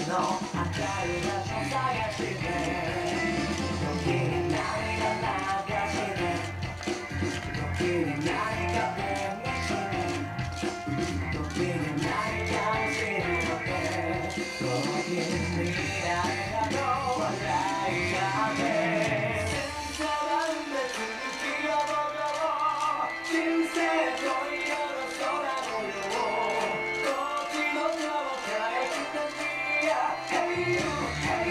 の明るい場所探して時に涙流して時に何か手にして時に何かを知るのでこの日に誰がと笑い合って全然別に気を人生と色の空模様こっちの顔変えてみや Hey you, hey